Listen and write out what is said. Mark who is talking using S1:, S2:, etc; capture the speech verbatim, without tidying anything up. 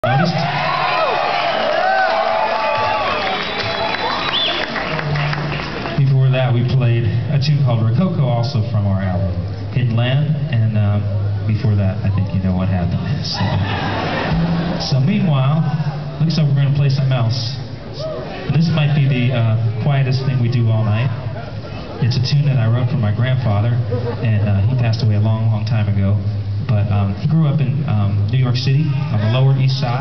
S1: Noticed? Before that, we played a tune called Rococo, also from our album Hidden Land, and uh, before that, I think you know what happened. So, so meanwhile, looks like we're going to play something else. This might be the uh, quietest thing we do all night. It's a tune that I wrote for my grandfather, and uh, he passed away a long, long time ago. But um, he grew up in um, New York City on the Lower East Side.